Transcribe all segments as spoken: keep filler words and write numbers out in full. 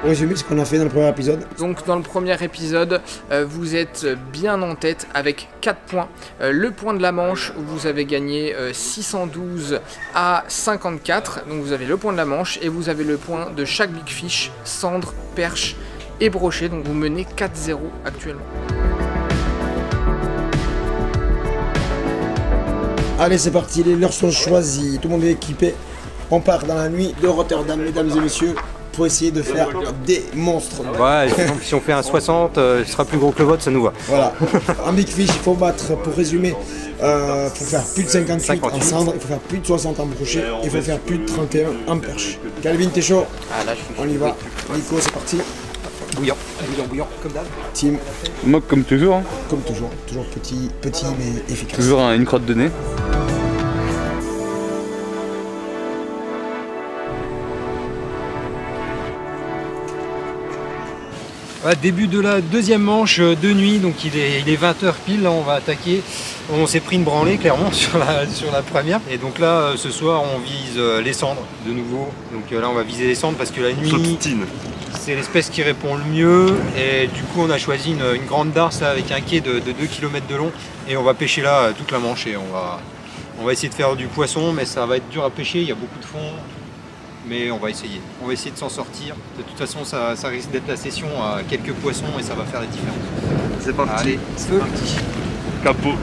Résumer ce qu'on a fait dans le premier épisode. Donc dans le premier épisode, euh, vous êtes bien en tête avec quatre points. Euh, le point de la manche, vous avez gagné euh, six cent douze à cinquante-quatre. Donc vous avez le point de la manche et vous avez le point de chaque big fish, cendre, perche et brochet. Donc vous menez quatre zéro actuellement. Allez, c'est parti, les leurres sont choisis, tout le monde est équipé. On part dans la nuit de Rotterdam, mesdames et messieurs, pour essayer de faire des monstres. Ouais, si on fait un soixante, euh, il sera plus gros que le vôtre, ça nous va. Voilà. En big fish, il faut battre, pour résumer, il euh, faut faire plus de cinquante-huit, cinquante-huit en cendre, il faut faire plus de soixante en brochet, il faut faire plus de trente et un en perche. Calvin, t'es chaud? Ah, là, je suis On y va. Nico, c'est parti. Bouillant, bouillant, bouillant, comme d'hab. Team. Moi, comme toujours. Hein. Comme toujours, toujours petit, petit mais efficace. Toujours une crotte de nez. Ouais, début de la deuxième manche de nuit, donc il est, il est vingt heures pile, là on va attaquer. On s'est pris une branlée clairement sur la, sur la première. Et donc là, ce soir, on vise les cendres de nouveau. Donc là, on va viser les cendres parce que la nuit, c'est l'espèce qui répond le mieux. Et du coup, on a choisi une, une grande darse là, avec un quai de, de deux kilomètres de long. Et on va pêcher là toute la manche et on va, on va essayer de faire du poisson, mais ça va être dur à pêcher, il y a beaucoup de fond. Mais on va essayer, on va essayer de s'en sortir. De toute façon, ça, ça risque d'être la session à quelques poissons et ça va faire la différence. C'est parti. Allez, c'est parti. Capot.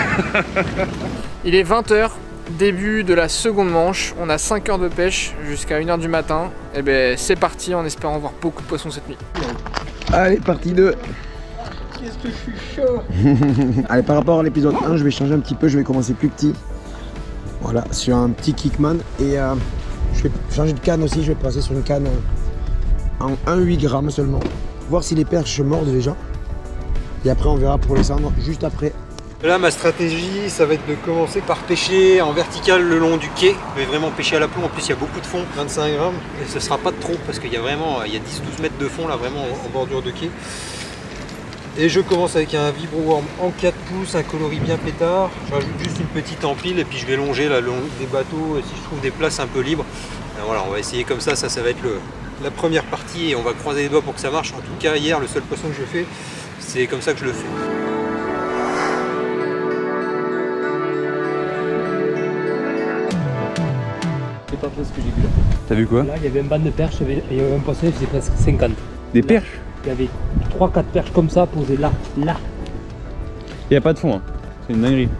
Il est vingt heures, début de la seconde manche. On a cinq heures de pêche jusqu'à une heure du matin. Et ben c'est parti en espérant voir beaucoup de poissons cette nuit. Allez, partie deux. Qu'est-ce que je suis chaud. Allez, par rapport à l'épisode un, je vais changer un petit peu, je vais commencer plus petit. Voilà, sur un petit Kickman. Et euh, je vais changer de canne aussi, je vais passer sur une canne en un virgule huit grammes seulement. Voir si les perches mordent déjà. Et après on verra pour les cendres juste après. Là ma stratégie ça va être de commencer par pêcher en vertical le long du quai. Je vais vraiment pêcher à la plomb, en plus il y a beaucoup de fond, vingt-cinq grammes. Et ce sera pas de trop parce qu'il y a vraiment il y a dix douze mètres de fond là vraiment en bordure de quai. Et je commence avec un vibroworm en quatre pouces, un coloris bien pétard. Je rajoute juste une petite empile et puis je vais longer là, le long des bateaux si je trouve des places un peu libres. Et voilà, on va essayer comme ça, ça, ça va être le, la première partie et on va croiser les doigts pour que ça marche. En tout cas, hier, le seul poisson que je fais, c'est comme ça que je le fais. C'est pas trop ce que j'ai vu là. T'as vu quoi? Là, il y avait un banc de perches, il y avait un poisson, il faisait presque cinquante. Des là, perches? il y avait trois quatre perches comme ça posées là, là. Il n'y a pas de fond, hein. C'est une dinguerie.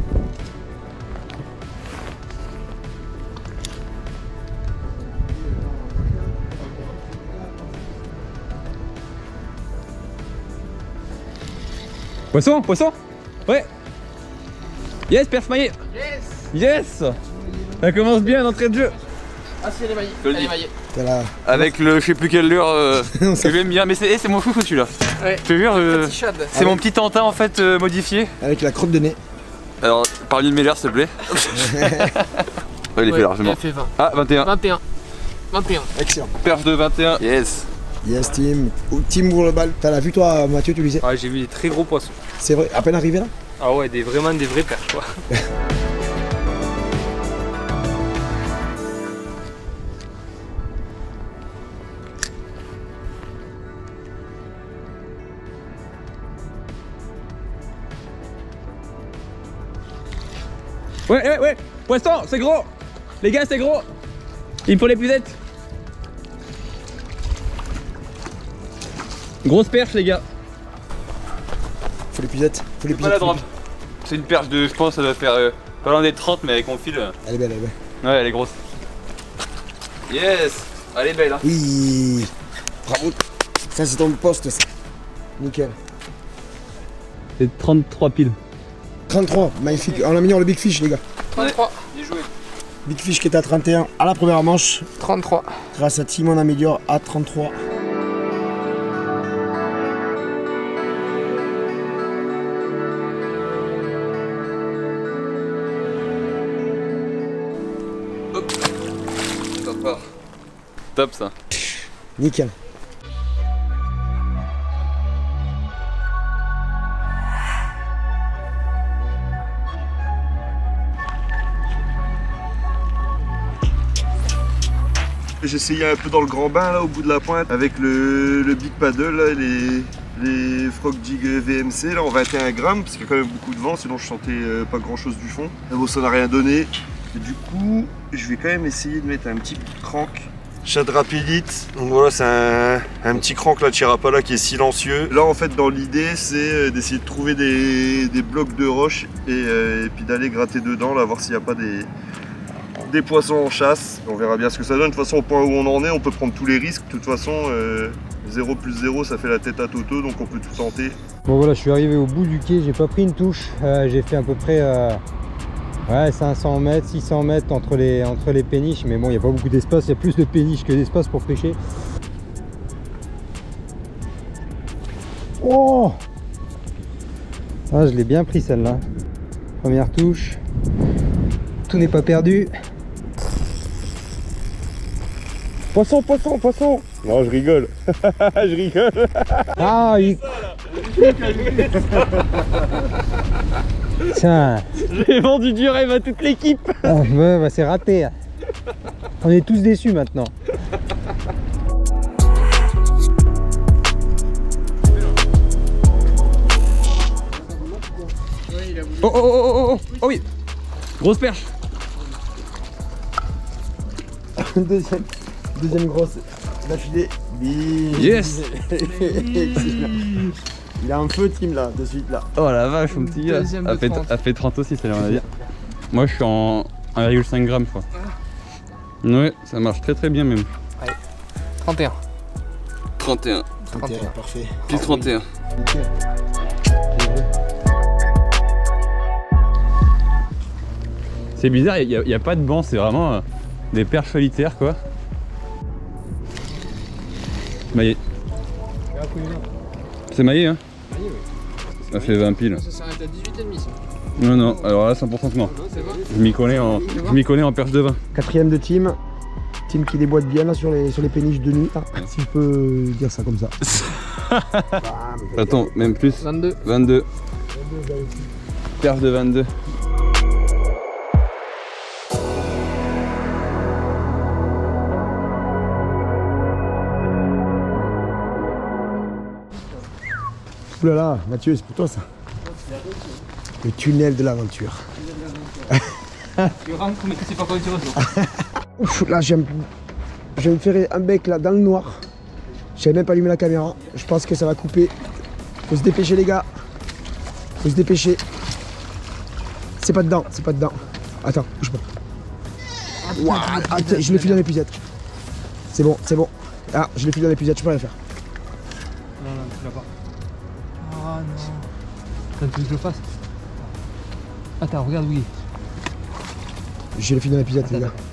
Poisson, poisson. Ouais. Yes, perche maillé. Yes. Yes. Ça commence bien l'entrée de jeu. Ah si, elle est maillée, elle est maillée. La... Avec le je sais plus quelle lure euh, que j'aime bien, mais c'est mon chouchou celui-là. Ouais. Je te jure, euh, c'est Ah mon oui. petit Tantin en fait euh, modifié. Avec la crotte de nez. Alors, parle une meilleure s'il te plaît. Ouais, il est Ouais, fait largement. elle fait vingt. Ah, vingt et un. vingt et un. vingt et un. Excellent. Perche de vingt et un. Yes. Yes, team. Ou team ouvre le bal. T'as la vue toi, Mathieu, tu disais? Ouais, j'ai vu des très gros poissons. C'est vrai, à peine arrivé là? Ah ouais, des, vraiment des vrais perches quoi. Ouais, ouais, ouais. Poisson, c'est gros. Les gars, c'est gros. Il me faut les puzettes. Grosse perche, les gars. Faut les puzettes. Faut les Pas la puzettes. drop. C'est une perche de, je pense, ça doit faire euh, pas loin des trente, mais avec mon fil. euh, Elle est belle, elle est belle. Ouais, elle est grosse. Yes. Elle est belle, hein. Oui. Bravo. Ça c'est ton poste ça. Nickel. C'est trente-trois piles. trente-trois, magnifique. On a mis le Big Fish les gars. trente-trois. Bien joué. Big Fish qui est à trente et un à la première manche. trente-trois. Grâce à Tim on améliore à trente-trois. Hop. Ça part. Top ça. Nickel. J'essayais un peu dans le grand bain là au bout de la pointe avec le, le Big Paddle, là, les, les Frog Jig V M C là, en vingt et un grammes parce qu'il y a quand même beaucoup de vent, sinon je sentais euh, pas grand chose du fond. Mais bon, ça n'a rien donné. Et du coup, je vais quand même essayer de mettre un petit crank. Shad Rapidite, donc voilà, c'est un, un petit crank là de chez Rapala qui est silencieux. Là en fait dans l'idée c'est d'essayer de trouver des, des blocs de roche et, euh, et puis d'aller gratter dedans là, voir s'il n'y a pas des, des poissons en chasse. On verra bien ce que ça donne. De toute façon au point où on en est on peut prendre tous les risques. De toute façon euh, zéro plus zéro ça fait la tête à Toto, donc on peut tout tenter. Bon voilà, je suis arrivé au bout du quai, j'ai pas pris une touche, euh, j'ai fait à peu près euh, ouais, cinq cents mètres, six cents mètres entre les, entre les péniches, mais bon, il n'y a pas beaucoup d'espace, il y a plus de péniches que d'espace pour pêcher. Oh, ah, je l'ai bien pris celle-là. Première touche, tout n'est pas perdu. Poisson, poisson, poisson. Non, je rigole. Je rigole. Ah, il... Tiens. J'ai vendu du rêve à toute l'équipe. Ah, ouais, bah c'est raté. On est tous déçus maintenant. Oh oh oh oh oh oh oui. Grosse perche. Deuxième, deuxième grosse d'affilée. Yes. Il a un feu team là, de suite là. Oh la vache, mon petit gars. Deuxième A de fait, trente. a fait trente aussi, ça on va dire. Moi je suis en un virgule cinq grammes, je crois. Ouais, ça marche très très bien même. trente et un. trente et un. trente et un, parfait. Pile trente et un. Nickel. C'est bizarre, il n'y a, a pas de banc, c'est vraiment euh, des perches solitaires quoi. Maillé. C'est maillé hein. Ça fait vingt piles. Ça s'arrête à dix-huit virgule cinq ça. Non non, alors là cent pour cent que non. C'est bon. Je m'y connais en, je m'y connais en perche de vin. Quatrième de team. Team qui déboîte bien là sur les, sur les péniches de nuit. Là, si je peux dire ça comme ça. Attends, même plus. vingt-deux. vingt-deux. Perche de vingt-deux. Ouh là là, Mathieu, c'est pour toi ça. Le tunnel de l'aventure. Tu rentres mais tu sais pas quoi tu ressens. Ouf, là j'aime. Je vais me faire un bec là dans le noir. J'avais même pas allumé la caméra. Je pense que ça va couper. Faut se dépêcher les gars. Faut se dépêcher. C'est pas dedans, c'est pas dedans. Attends, bouge pas. Ouah, attends, je l'ai filé dans l'épuisette. C'est bon, c'est bon. Ah, je l'ai filé dans l'épuisette, je peux rien faire. Non, non, tu l'as pas. Oh non. Attends, tu veux que je le fasse? Attends, regarde où il est. Je l'ai filé dans l'épuisette les gars.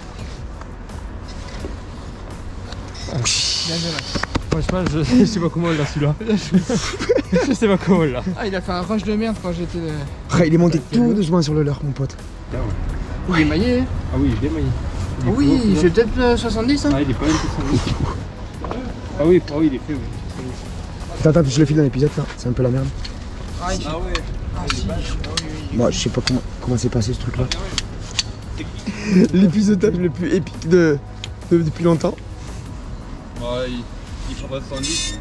Franchement, je, je sais pas comment on l'a celui-là. Je sais pas comment on l'a. Ah, il a fait un rush de merde quand j'étais. euh, Ah, il est monté tout doucement sur le leurre, mon pote. Il est maillé. hein. Ah oui, il est maillé. Il est Oui, beau, j'ai peut-être euh, soixante-dix. Hein. Ah, il est pas même soixante-dix. Ah oui, ah oui, il est fait, oui. Attends, attends, je le file dans l'épuisette là, c'est un peu la merde. Ah, il- Ah ouais. ah, si. Moi, je sais pas comment comment c'est passé ce truc là. L'épisodage le plus épique de, de- depuis longtemps. Ouais, il, il prendra soixante-dix.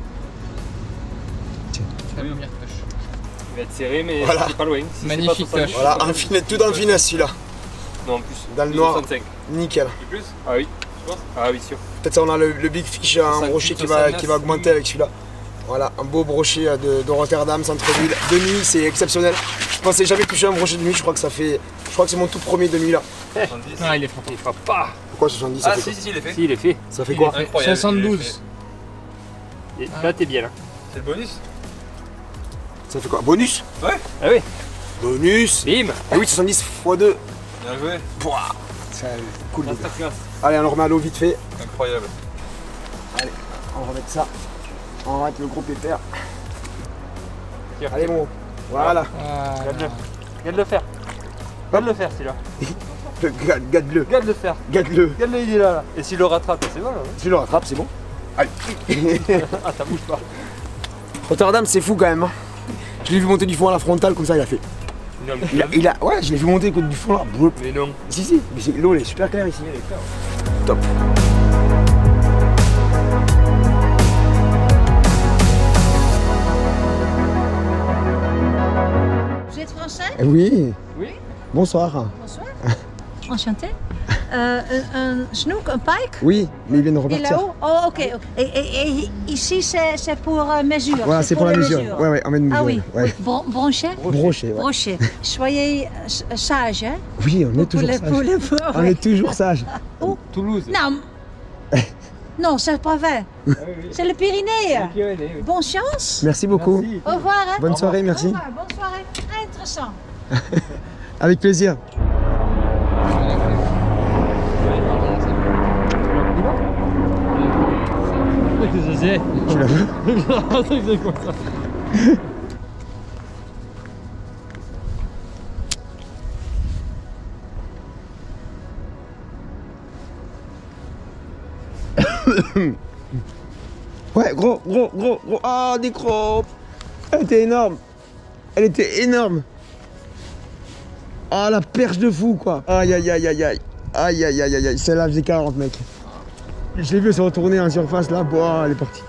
La première pêche. Il va être serré, mais Voilà. c'est pas loin. Si Magnifique c'est pas soixante-dix, Voilà, c'est pas un loin. finet, tout dans le finet celui-là. Non, en plus. Dans le Plus noir. soixante-cinq. Nickel. Et plus? Ah oui, tu penses? Ah oui, sûr. Peut-être ça on a le, le big fish, un soixante-dix, brochet qui va, soixante-neuf. qui va augmenter avec celui-là. Voilà, un beau brochet euh, de, de Rotterdam, centre-ville. De nuit, c'est exceptionnel. Je pensais jamais toucher un brochet de nuit, je crois que ça fait. Je crois que c'est mon tout premier de nuit là. soixante-dix. Ah, il est frappé. Il frappe pas. Pourquoi soixante-dix ça Ah fait si, quoi si, il est fait. Si, il est fait. Ça fait quoi? Incroyable. soixante-douze. Et là, t'es bien là. C'est le bonus. Ça fait quoi? Bonus? Ah oui. Bonus! Bim. Ah oui, soixante-dix fois deux. Bien joué. Pouah, c'est cool. les gars. Masterclass. Allez, on le remet à l'eau vite fait. Incroyable. Allez, on va remettre ça. On va mettre le gros pépère. Tiens. Allez, mon. Voilà. Ah, Regarde-le. Regarde-le faire. Regarde-le faire celui-là. Le gade- Gade-le. Regarde-le faire. Gade-le. Regarde-le, il est là, là. Et s'il le rattrape, c'est bon là. Si je le rattrape, c'est bon. Allez. Ah, ça bouge pas. Rotterdam, c'est fou quand même. hein. Je l'ai vu monter du fond à la frontale, comme ça, il a fait. Non, mais tu Il l'as a, vu? il a- ouais, je l'ai vu monter du fond là. Broup. Mais non. Si, si, mais c'est- l'eau elle est super claire ici. top. Vous êtes français? Oui. Oui. Bonsoir. Bonsoir. Enchanté. Euh, un, un snoek, un pike? Oui, mais il vient de Et repartir. là-haut? Oh, ok. ok. Et, et, et ici, c'est pour euh, mesure. Voilà, c'est pour, la les mesure. mesures. Ouais, ouais, on met une mesure. Ah oui, Ouais. oui. Bron broché? Brochet, ouais. Broché. Soyez euh, sage, hein? Oui, on est Pour toujours les- sage. pour les pauvres. On est toujours sage. Toulouse. Non, non, c'est pas vrai. C'est le Pyrénées. Pyrénées, oui. Bonne chance. Merci beaucoup. Merci. Au revoir. Hein? Bonne soirée, merci. Au revoir, bonne soirée. Très intéressant. Avec plaisir. Qu'est-ce que c'est? Tu la veux? C'est quoi ça? Ouais, gros, gros, gros, gros. Ah, des gros. Elle était énorme. Elle était énorme. Ah, la perche de fou, quoi. Aïe, aïe, aïe, aïe, aïe. Aïe, aïe, aïe, aïe, aïe. Celle-là, faisait quarante, mec. Je l'ai vu se retourner en surface, là. Boah, elle est partie.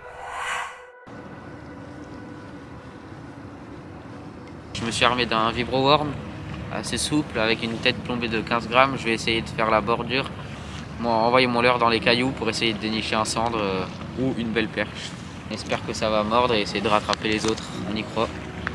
Je me suis armé d'un vibroworm assez souple avec une tête plombée de quinze grammes. Je vais essayer de faire la bordure. Moi, envoyer mon leurre dans les cailloux pour essayer de dénicher un cendre euh, ou une belle perche. J'espère que ça va mordre et essayer de rattraper les autres. On y croit.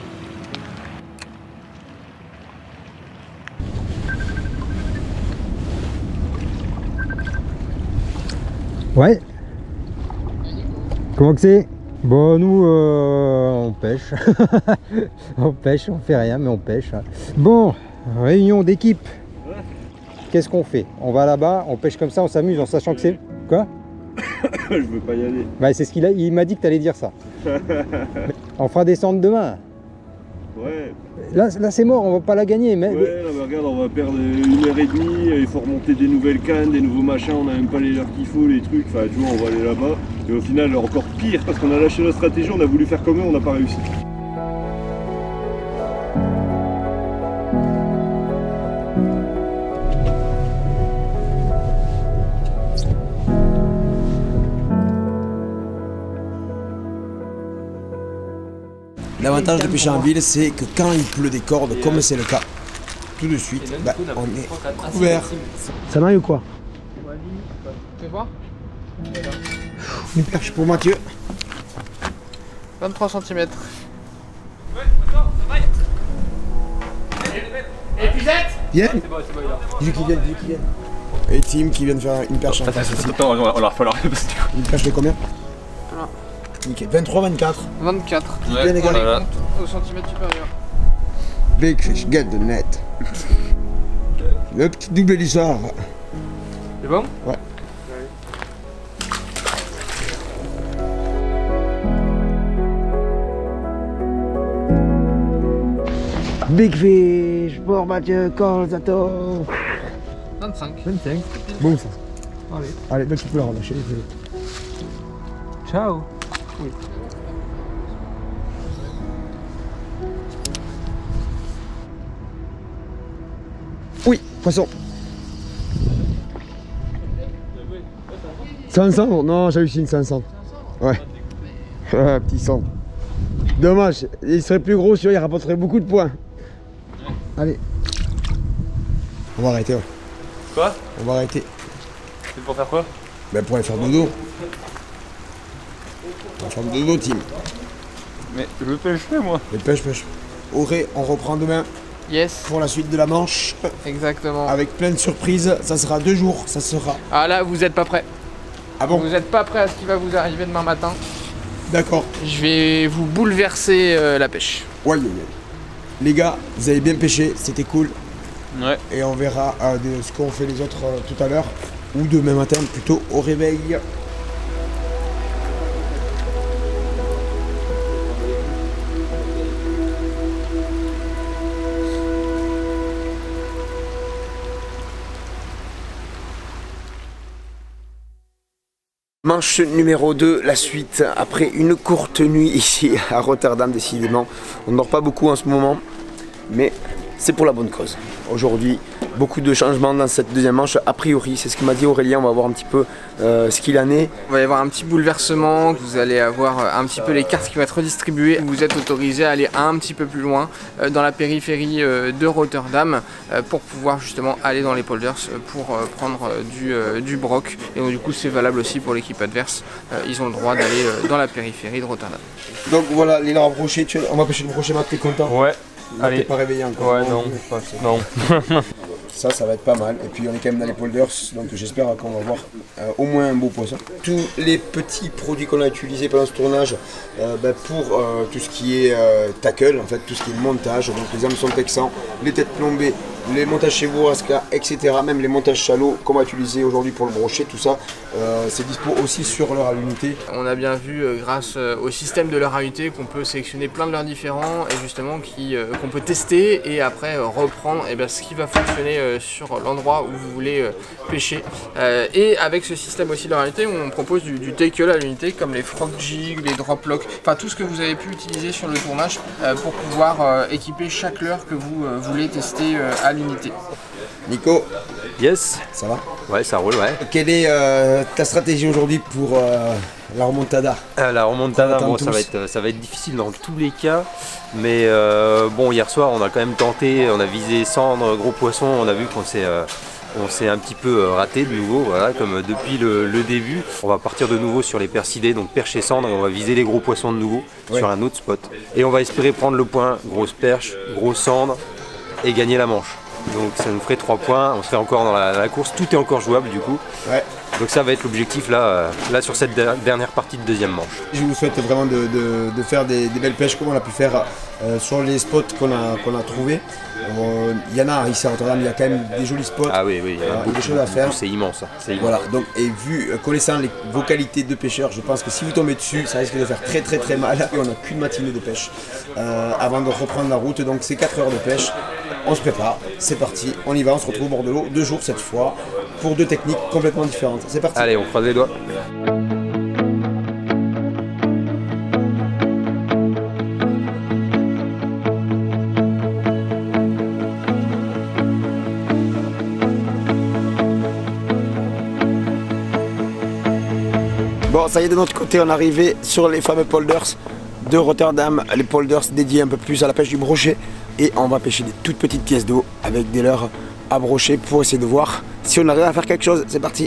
Ouais. Comment que c'est? Bon, nous, euh, on pêche. On pêche, on fait rien, mais on pêche. Bon, réunion d'équipe. Qu'est-ce qu'on fait? On va là-bas, on pêche comme ça, on s'amuse en sachant que c'est... Quoi? Je veux pas y aller. Bah, c'est ce qu'il a... Il m'a dit que t'allais dire ça. On fera descendre demain. Ouais. Là, là c'est mort, on va pas la gagner. Mais... Ouais, là, mais regarde, on va perdre une heure et demie, il faut remonter des nouvelles cannes, des nouveaux machins, on a même pas les leurres qu'il faut, les trucs, enfin tu vois, on va aller là-bas. Et au final, encore pire, parce qu'on a lâché notre stratégie, on a voulu faire comme eux, on n'a pas réussi. L'avantage de pêcher en ville, c'est que quand il pleut des cordes, comme c'est le cas, tout de suite, bah, on est couvert. Ça m'arrive ou quoi? Fais voir. Une perche pour Mathieu. vingt-trois centimètres. Viens. Dis qu'il vienne, dis qu'il vienne. Et Tim qui vient de faire une perche en face aussi. Attends, on va leur falloir parce que... Une perche de combien? Voilà. Nickel. vingt-trois vingt-quatre. vingt-quatre. Bien égalé. voilà. Au centimètre supérieur. Big fish, get the net. Le petit double du soir. C'est bon? Ouais. Big fish pour Mathieu Colzato. vingt-cinq. vingt-cinq. Bon ça. Allez. Allez, là tu peux la relâcher. Ciao. Oui, poisson. cinq cents? Non, j'hallucine, cinq cents. Ouais. Ah, petit sang. Dommage, il serait plus gros, celui-là, il rapporterait beaucoup de points. Allez. On va arrêter, ouais. Quoi? On va arrêter. C'est pour faire quoi? Ben pour aller faire dodo. On va faire dodo, team. Mais je veux pêcher moi. Et pêche, pêche. Auré, on reprend demain Yes. pour la suite de la manche. Exactement. Avec plein de surprises. Ça sera deux jours, ça sera. Ah là, vous êtes pas prêts. Ah bon? Vous n'êtes pas prêts à ce qui va vous arriver demain matin. D'accord. Je vais vous bouleverser euh, la pêche. Ouais, ouais, ouais. Les gars, vous avez bien pêché, c'était cool. Ouais. Et on verra euh, de ce qu'ont fait les autres euh, tout à l'heure. Ou demain matin, plutôt au réveil. Manche numéro deux, la suite, après une courte nuit ici à Rotterdam décidément. On ne dort pas beaucoup en ce moment, mais c'est pour la bonne cause. Aujourd'hui, beaucoup de changements dans cette deuxième manche, a priori, c'est ce que m'a dit Aurélien, on va voir un petit peu euh, ce qu'il en est. Il va y avoir un petit bouleversement, vous allez avoir un petit peu les cartes qui vont être redistribuées. Vous êtes autorisé à aller un petit peu plus loin euh, dans la périphérie euh, de Rotterdam euh, pour pouvoir justement aller dans les polders euh, pour euh, prendre euh, du, euh, du broc. Et donc du coup c'est valable aussi pour l'équipe adverse, euh, ils ont le droit d'aller euh, dans la périphérie de Rotterdam. Donc voilà, les leurres brochés, tu... on va pêcher le brochet, Matt, t'es content? Ouais. Là, Allez. T'es pas réveillé encore? Ouais, non. Non. Ça, ça va être pas mal. Et puis on est quand même dans les polders, donc j'espère qu'on va voir euh, au moins un beau poisson. Tous les petits produits qu'on a utilisés pendant ce tournage euh, ben, pour euh, tout ce qui est euh, tackle, en fait tout ce qui est montage, donc les hameçons texans, les têtes plombées, les montages chez Bourrasca, et cetera. Même les montages chalots qu'on va utiliser aujourd'hui pour le brochet, tout ça, euh, c'est dispo aussi sur leurre à l'unité. On a bien vu euh, grâce euh, au système de leurre à l'unité qu'on peut sélectionner plein de leurres différents et justement qui, euh, qu'on peut tester et après euh, reprendre et bien, ce qui va fonctionner euh, sur l'endroit où vous voulez euh, pêcher. Euh, et avec ce système aussi de leurre à l'unité, on propose du, du tackle à l'unité comme les frog jigs, les drop locks, enfin tout ce que vous avez pu utiliser sur le tournage euh, pour pouvoir euh, équiper chaque leurre que vous euh, voulez tester euh, à l'unité. Nico, Yes. ça va? Ouais, ça roule, ouais. Quelle est euh, ta stratégie aujourd'hui pour euh, la remontada? Euh, la remontada, On bon, attend ça, va tous. être, ça va être difficile dans tous les cas. Mais euh, bon, hier soir, on a quand même tenté, on a visé cendre, gros poisson, on a vu qu'on s'est euh, on s'est un petit peu raté de nouveau, voilà, comme depuis le, le début. On va partir de nouveau sur les percidés, donc perche et cendre, et on va viser les gros poissons de nouveau Ouais. sur un autre spot. Et on va espérer prendre le point, grosse perche, grosse cendre, et gagner la manche. Donc ça nous ferait trois points, on serait encore dans la, la course, tout est encore jouable du coup. Ouais. Donc ça va être l'objectif là, euh, là sur cette der- dernière partie de deuxième manche. Je vous souhaite vraiment de, de- de faire des, des belles pêches comme on a pu faire euh, sur les spots qu'on a, qu'on a trouvés. Euh, Il y en a ici à Rotterdam, il y a quand même des jolis spots. Ah oui, oui, il y a Voilà, beaucoup, des choses à beaucoup, faire. c'est immense, hein, c'est immense. Voilà, donc et vu, euh, connaissant les, vos qualités de pêcheur, je pense que si vous tombez dessus, ça risque de faire très très très mal. Et on n'a qu'une matinée de pêche euh, avant de reprendre la route, donc c'est quatre heures de pêche. On se prépare, c'est parti, on y va, on se retrouve au bord de l'eau, deux jours cette fois, pour deux techniques complètement différentes. C'est parti. Allez, on croise les doigts. Bon, ça y est, de notre côté, on est arrivé sur les fameux polders de Rotterdam, les polders dédiés un peu plus à la pêche du brochet. Et on va pêcher des toutes petites pièces d'eau avec des leurres à brochet pour essayer de voir si on arrive à faire quelque chose. C'est parti.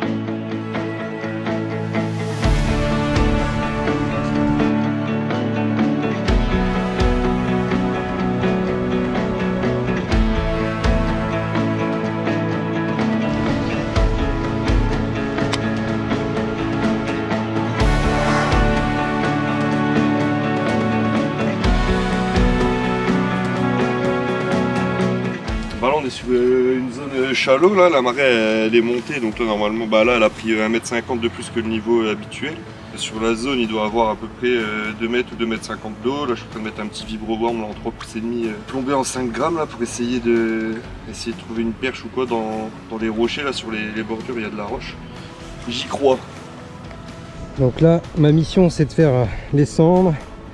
Bah là on est sur euh, une zone euh, shallow, là la marée elle est montée, donc là normalement bah là elle a pris euh, un mètre cinquante de plus que le niveau euh, habituel. Sur la zone il doit avoir à peu près euh, deux mètres ou deux mètres cinquante d'eau. Là je suis en train de mettre un petit vibro-worm là, en trois pouces et demi euh, plombé en cinq grammes là pour essayer de, essayer de trouver une perche ou quoi dans, dans les rochers là sur les, les bordures, il y a de la roche. J'y crois. Donc là, ma mission c'est de faire euh, les cendres.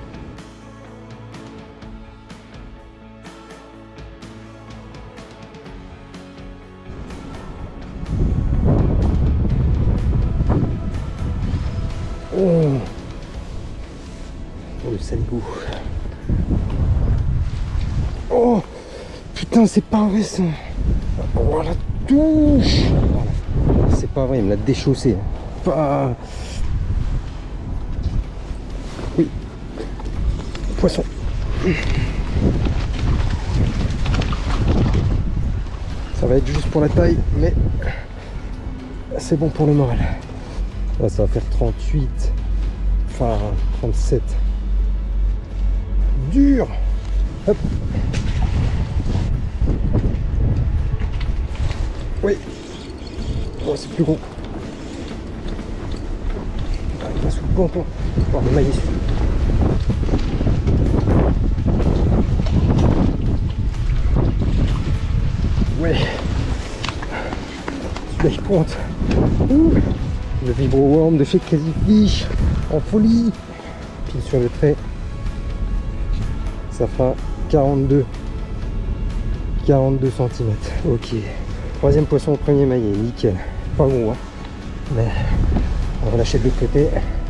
Oh, oh le sale goût. Oh putain, c'est pas vrai ça. Oh la touche. C'est pas vrai, il me l'a déchaussé. Pas... Oui. Poisson. Ça va être juste pour la taille, mais c'est bon pour le moral. Là, ça va faire trente-huit, enfin trente-sept. Dur. Hop. Oui. Oh, c'est plus gros. Ah, il va sous le ponton. Oh, le maïs. Ouais. Celui-là, il pointe. Ouh. Le vibro-worm de chez Crazy Fish en folie. Pile sur le trait. Ça fera quarante-deux. quarante-deux centimètres. Ok. Troisième poisson au premier maillet, nickel. Pas gros, hein. Mais on va lâcher de l'autre côté.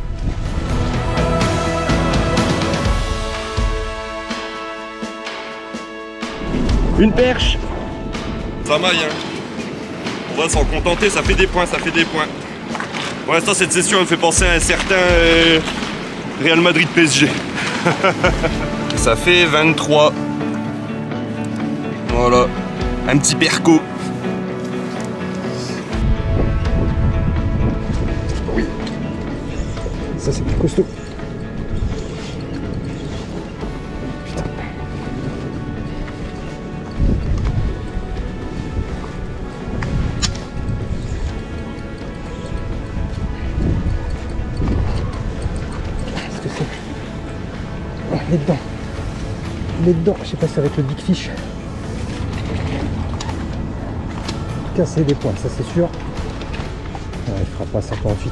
Une perche. Ça maille, hein. On va s'en contenter, ça fait des points, ça fait des points. Pour l'instant, cette session me fait penser à un certain euh, Real Madrid P S G. Ça fait vingt-trois. Voilà, un petit perco. Oui. Ça, c'est plus costaud. Putain. Qu'est-ce que c'est? Oh, il est dedans. Il est dedans. Je sais pas si ça va être le big fish. Casser des points, ça c'est sûr. Ouais, il fera pas cinquante-huit.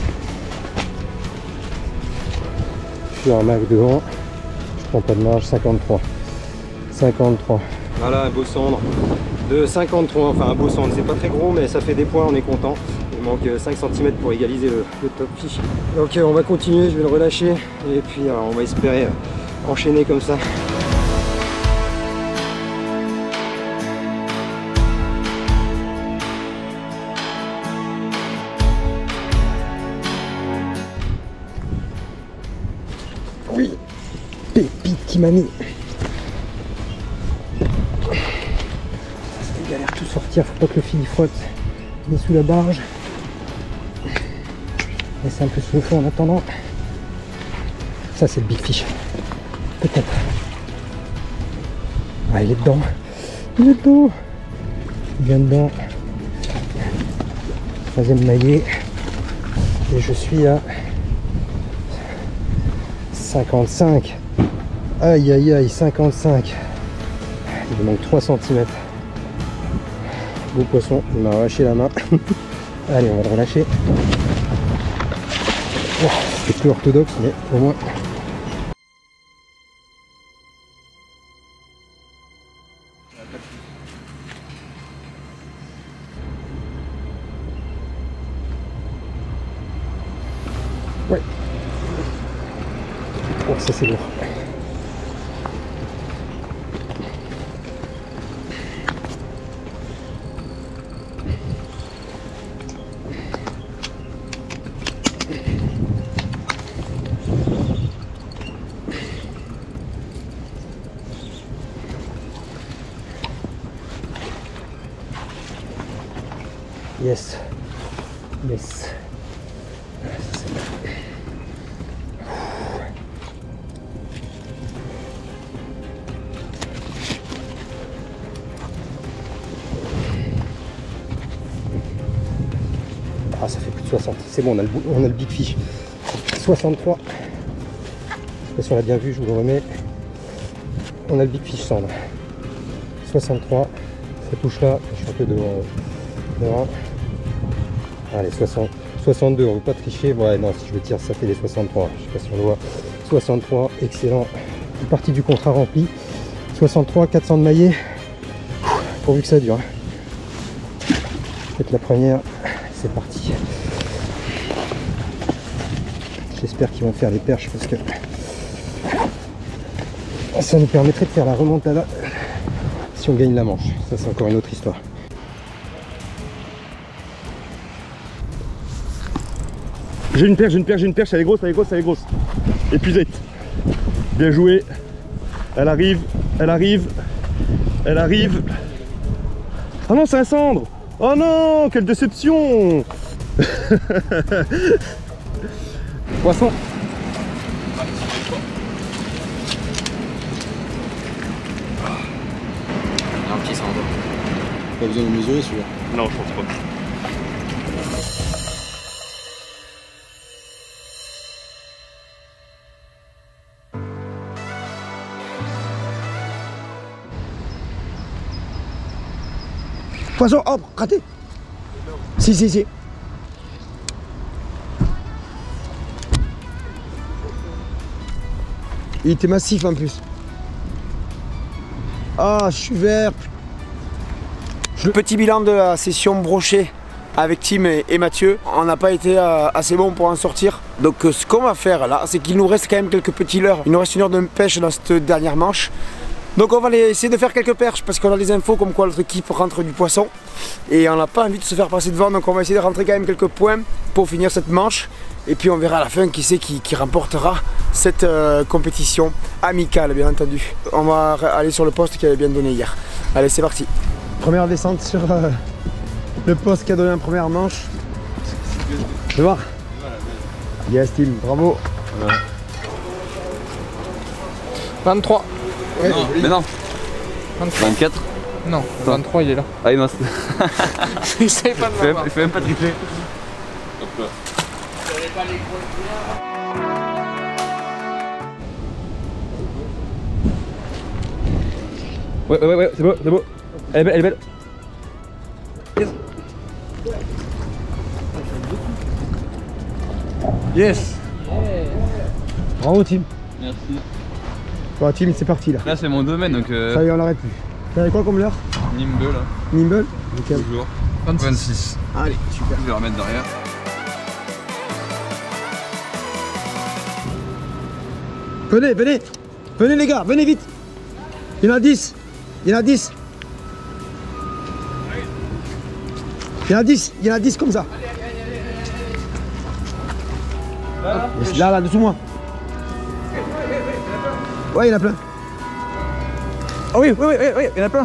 Je suis un mac devant. Je prends pas de marge. cinquante-trois. cinquante-trois. Voilà un beau cendre de cinquante-trois. Enfin un beau cendre, c'est pas très gros, mais ça fait des points, on est content. Il manque cinq centimètres pour égaliser le, le top fish. Ok, on va continuer, je vais le relâcher. Et puis alors, on va espérer enchaîner comme ça. Oui, pépite qui m'a mis. C'est galère tout sortir, faut pas que le fil frotte. Il est sous la barge. Laissez un peu sous le fond en attendant. Ça c'est le big fish. Peut-être. Ah, il est dedans. Il est dedans. Il vient dedans. Troisième maillet. Et je suis à cinquante-cinq. Aïe aïe aïe, cinquante-cinq. Il manque trois centimètres. Beau poisson, il m'a relâché la main. Allez, on va le relâcher. Oh, c'est peu orthodoxe, mais au moins. Ouais. Oh, ça c'est lourd. Yes. Yes. Ça, c'est bon. Ah, ça fait plus de soixante. C'est bon, on a le, on a le big fish. soixante-trois. Je sais pas si on l'a bien vu, je vous le remets. On a le big fish cendre. soixante-trois. Ça touche là. Je suis un peu devant. devant. Allez, soixante, soixante-deux, on ne veut pas tricher. Ouais, non, si je le tire, ça fait les soixante-trois. Je sais pas si on le voit. soixante-trois, excellent. Une partie du contrat rempli. soixante-trois, quatre cents de maillet. Pourvu que ça dure. Faites la première. C'est parti. J'espère qu'ils vont faire les perches parce que ça nous permettrait de faire la remontada si on gagne la manche. Ça, c'est encore une autre histoire. J'ai une perche, j'ai une perche, j'ai une perche, elle est grosse, elle est grosse, elle est grosse. Épuisette. Bien joué. Elle arrive, elle arrive, elle arrive. Oh non, c'est un cendre. Oh non, quelle déception. Poisson. Un petit cendre. Pas besoin de mesurer celui-là. Non, je pense pas. Poisson, oh, raté. Si, si, si. Il était massif en plus. Ah, je suis vert. Je... Petit bilan de la session brochet avec Tim et, et Mathieu. On n'a pas été euh, assez bon pour en sortir. Donc euh, ce qu'on va faire là, c'est qu'il nous reste quand même quelques petits leurres. Il nous reste une heure de pêche dans cette dernière manche. Donc on va aller essayer de faire quelques perches parce qu'on a des infos comme quoi l'autre équipe rentre du poisson. Et on n'a pas envie de se faire passer devant. Donc on va essayer de rentrer quand même quelques points pour finir cette manche. Et puis on verra à la fin qui c'est qui, qui remportera cette euh, compétition amicale, bien entendu. On va aller sur le poste qui avait bien donné hier. Allez, c'est parti. Première descente sur euh, le poste qui a donné en première manche. Tu vois? Yes, Tim, bravo. Ouais. vingt-trois. Ouais, non, mais non. vingt-trois. vingt-quatre. Non, vingt-trois il est là. Ah il m'a... Il savait pas de il, fait, il fait même pas tripler. Hop là. Ouais, ouais, ouais, c'est beau, c'est beau. Elle est belle, elle est belle. Yes. Yes. Bravo, Tim. Merci. Bon, Tim, c'est parti là. Là, c'est mon domaine donc. Euh... Ça y est, on l'arrête plus. T'avais quoi comme l'heure? Nimble là. Nimble. Nickel. Toujours. vingt-six. vingt-six. Allez, super. Je vais remettre derrière. Venez, venez. Venez les gars, venez vite. Il y en a dix. Il y en a dix. Il y en a dix. Il y en a dix comme ça. Là, là, dessous moi. Ouais, il y en a plein. Ah oui, oui, oui, oui, il y en a plein.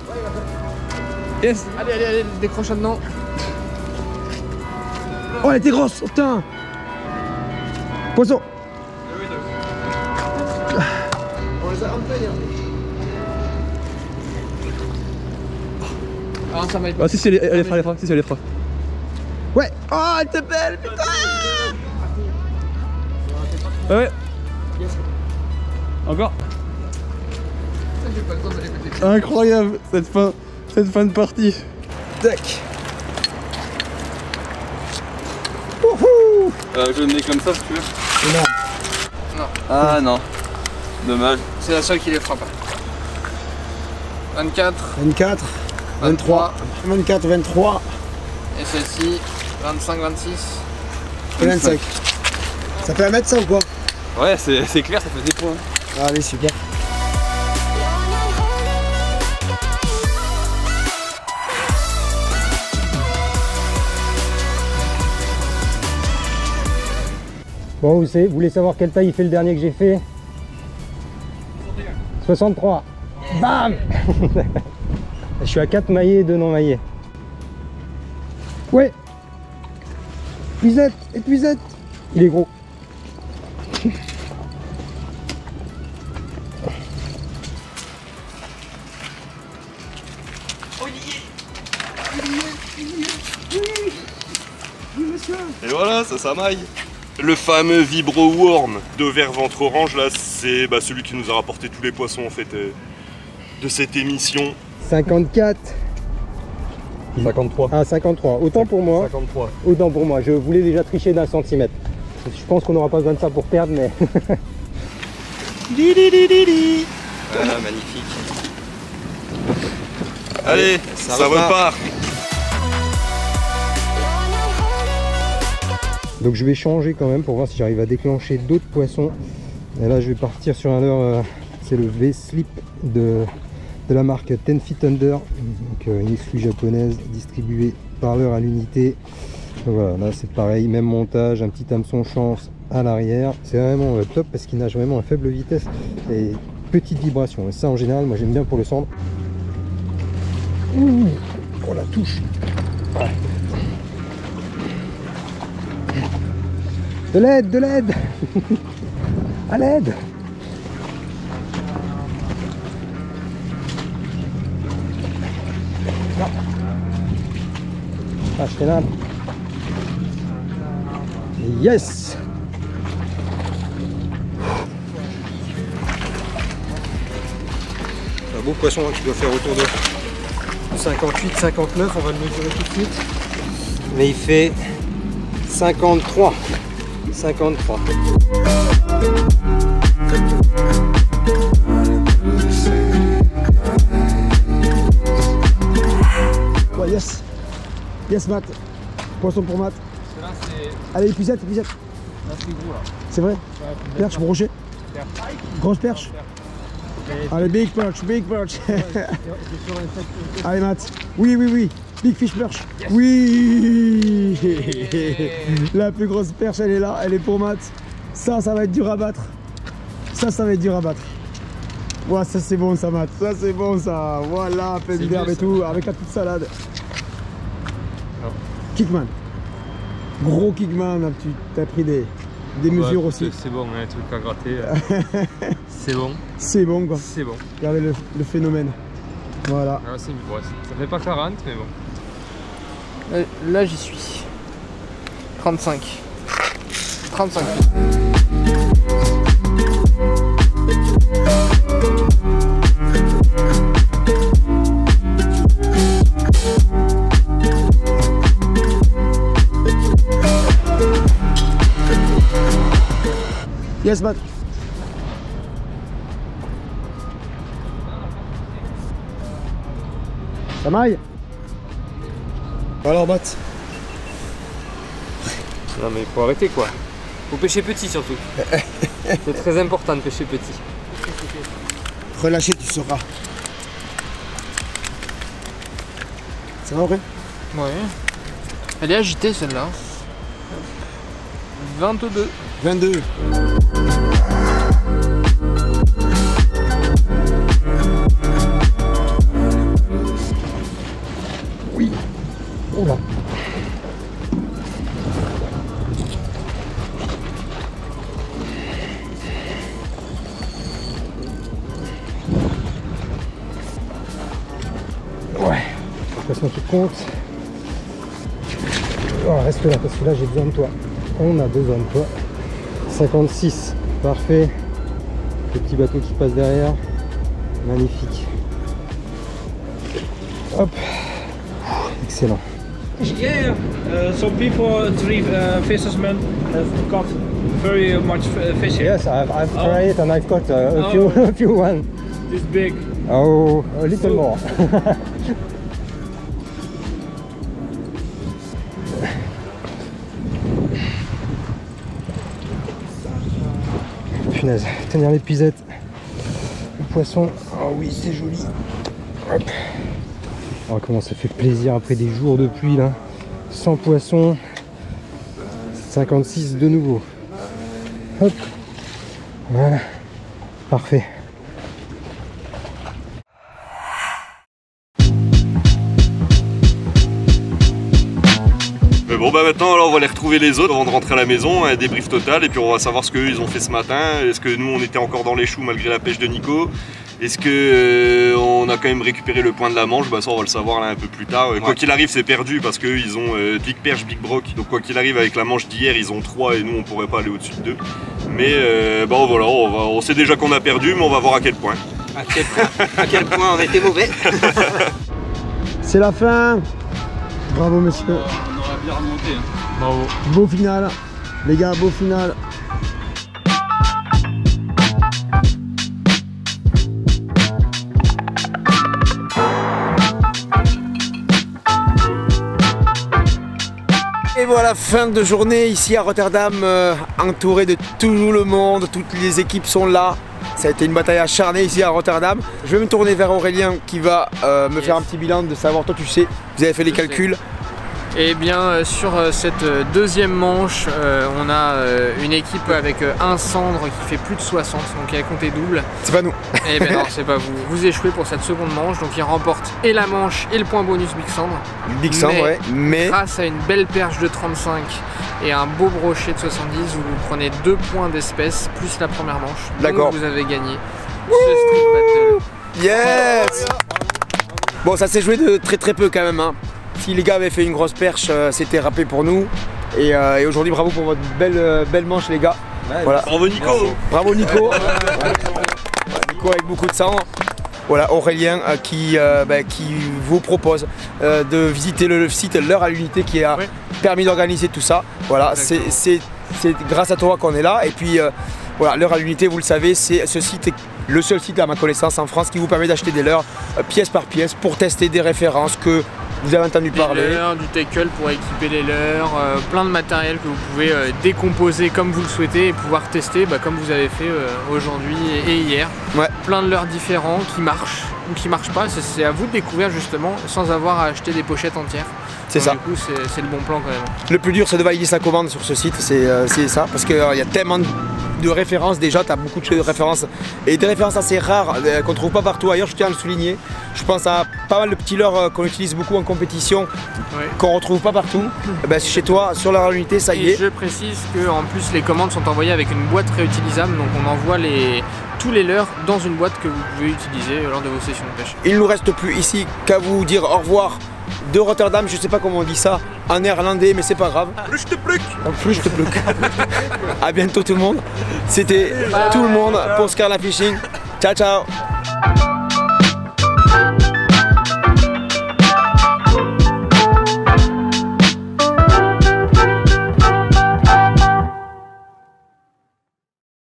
Yes. Allez, allez, allez, décroche là-dedans. Oh, elle était grosse, oh, putain. Poisson. On les a remplis. Ah, ça va être... Ah si, si, elle est, elle est fra, elle est fra, si, si, elle est fra. Ouais. Oh, elle était belle, putain. Ouais, ouais. Encore. Incroyable cette fin, cette fin de partie. Tac. Euh, je le mets comme ça si tu veux. Non. Non. Ah non. Dommage. C'est la seule qui les fera pas. vingt-quatre. vingt-quatre. vingt-trois. vingt-quatre, vingt-trois. Et celle-ci, vingt-cinq, vingt-six. Et vingt-cinq. Ça fait un mètre ça ou quoi? Ouais, c'est clair, ça fait des points. Allez, super. Bon, vous, savez, vous voulez savoir quelle taille il fait le dernier que j'ai fait? soixante-trois. Bam. Je suis à quatre maillets et deux non maillets. Ouais. Épuisette, épuisette. Il est gros. Et voilà, ça s'amaille. Le fameux Vibro Worm d'Auvers ventre orange, là, c'est bah, celui qui nous a rapporté tous les poissons en fait euh, de cette émission. cinquante-quatre. cinquante-trois. Ah, cinquantre-trois. Autant pour moi. cinquante-trois. Autant pour moi. Je voulais déjà tricher d'un centimètre. Je pense qu'on n'aura pas besoin de ça pour perdre, mais. Voilà, magnifique. Allez, ça, ça repart. Donc je vais changer quand même pour voir si j'arrive à déclencher d'autres poissons. Et là je vais partir sur un leurre, euh, c'est le V-Slip de, de la marque ten feet under. Donc euh, une exclue japonaise distribuée par l'heure à l'unité. Voilà, là c'est pareil, même montage, un petit hameçon chance à l'arrière. C'est vraiment euh, top parce qu'il nage vraiment à faible vitesse et petite vibration. Et ça en général, moi j'aime bien pour le cendre. Ouh, oh la touche. Ouais. De l'aide, de l'aide. À l'aide. Ah, je t'ai là. Yes. C'est un beau poisson hein, qui doit faire autour de cinquante-huit cinquante-neuf, on va le mesurer tout de suite. Mais il fait cinquante-trois. cinquante-trois. Yes. Yes, Matt. Poisson pour Matt. Là, c'est. Allez, épuisette, épuisette. Là, c'est gros là. C'est vrai? Ouais, Perche, brochet. Perche. Grosse perche. Allez, big perch, big perch. Allez, Matt. Oui, oui, oui. Big fish perch. Yes. Oui. La plus grosse perche, elle est là. Elle est pour Matt. Ça, ça va être dur à battre. Ça, ça va être dur à battre. Ouais, ça c'est bon ça, Matt. Ça c'est bon ça. Voilà, pleine d'herbe et tout, avec la petite salade. Oh. Kickman. Gros kickman, tu as pris des, des ouais, mesures aussi. C'est bon, un truc à gratter. C'est bon. C'est bon quoi. C'est bon. Regardez le, le phénomène. Voilà. Ah, c'est bon. Ça fait pas quarante, mais bon. Là, là j'y suis. trente-cinq. trente-cinq. Yes, Matt. Ça maille. Alors, Matt. Non mais il faut arrêter quoi. Faut pêcher petit surtout. C'est très important de pêcher petit. Relâchez, tu sauras. Ça va, vrai? Ouais. Elle est agitée celle-là. vingt-deux. vingt-deux. Oui. Oh là. Ouais. De toute façon, tu comptes. Oh, reste là parce que là j'ai besoin de toi. On a besoin de toi. cinquante-six, parfait. Le petit bateau qui passe derrière, magnifique. Hop, excellent. Yeah, uh, some people, three uh, fishermen, have caught very much fish here. Yes, I've, I've oh. tried it and I've caught uh, a oh. few, a few one. This big. Oh, a little so. more. Punaise, tenir l'épuisette, le poisson, oh oui c'est joli. Hop. Oh, comment ça fait plaisir après des jours de pluie là, sans poisson, cinquante-six de nouveau. Hop, voilà, parfait. Bon bah maintenant alors on va aller retrouver les autres avant de rentrer à la maison, un débrief total et puis on va savoir ce qu'ils ont fait ce matin. Est-ce que nous on était encore dans les choux malgré la pêche de Nico? Est-ce que euh, on a quand même récupéré le point de la Manche? Bah ça on va le savoir là un peu plus tard. Ouais. Quoi qu'il arrive c'est perdu parce qu'ils ont euh, Big Perche, Big Broc. Donc quoi qu'il arrive avec la Manche d'hier ils ont trois et nous on pourrait pas aller au-dessus de deux. Mais euh, bah voilà, on, va, on sait déjà qu'on a perdu mais on va voir à quel point. À quel point, à quel point on était mauvais. C'est la fin. Bravo messieurs. On aura bien remonté. Hein. Bravo. Beau final. Les gars, beau final. Et voilà, fin de journée ici à Rotterdam, euh, entouré de tout le monde, toutes les équipes sont là. Ça a été une bataille acharnée ici à Rotterdam. Je vais me tourner vers Aurélien qui va euh, me yes. faire un petit bilan de savoir, toi tu sais, vous avez fait les je calculs. Sais. Et bien euh, sur euh, cette euh, deuxième manche, euh, on a euh, une équipe avec euh, un cendre qui fait plus de soixante, donc il a compté double. C'est pas nous. Et ben non, c'est pas vous. Vous échouez pour cette seconde manche, donc il remporte et la manche et le point bonus Big Cendre. Big Cendre, ouais. Mais grâce à une belle perche de trente-cinq et un beau brochet de soixante-dix, vous prenez deux points d'espèce plus la première manche. D'accord. Vous avez gagné ce Street Battle. Yes. Bon, ça s'est joué de très très peu quand même. Hein. Si les gars avaient fait une grosse perche, euh, c'était râpé pour nous. Et, euh, et aujourd'hui, bravo pour votre belle, euh, belle manche, les gars. Ouais, voilà. Bravo Nico. Merci. Bravo Nico. Ouais. Nico avec beaucoup de sang. Voilà, Aurélien euh, qui, euh, bah, qui vous propose euh, de visiter le, le site L'Heure à l'Unité qui a oui. permis d'organiser tout ça. Voilà, c'est grâce à toi qu'on est là. Et puis euh, voilà, L'Heure à l'Unité, vous le savez, c'est ce site est le seul site à ma connaissance en France qui vous permet d'acheter des leurres euh, pièce par pièce pour tester des références que vous avez entendu parler. Des leurres, du tackle pour équiper les leurres, euh, plein de matériel que vous pouvez euh, décomposer comme vous le souhaitez et pouvoir tester bah, comme vous avez fait euh, aujourd'hui et, et hier. Ouais. Plein de leurres différents qui marchent ou qui marchent pas, c'est à vous de découvrir justement sans avoir à acheter des pochettes entières. C'est ça. Du coup c'est le bon plan quand même. Le plus dur c'est de valider sa commande sur ce site, c'est euh, ça, parce qu'il euh, y a tellement de références déjà, tu as beaucoup de références et des références assez rares euh, qu'on ne trouve pas partout ailleurs, je tiens à le souligner. Je pense à pas mal de petits leurres euh, qu'on utilise beaucoup en compétition, ouais. qu'on ne retrouve pas partout. Et ben, chez toi, sur la unité, ça y et est. Je précise que en plus les commandes sont envoyées avec une boîte réutilisable, donc on envoie les, tous les leurres dans une boîte que vous pouvez utiliser lors de vos sessions de pêche. Il ne nous reste plus ici qu'à vous dire au revoir de Rotterdam, je sais pas comment on dit ça en néerlandais, mais c'est pas grave. Plus je te pluck. Plus je te pluck. À bientôt tout le monde. C'était tout le monde pour Scarla Fishing. Ciao ciao.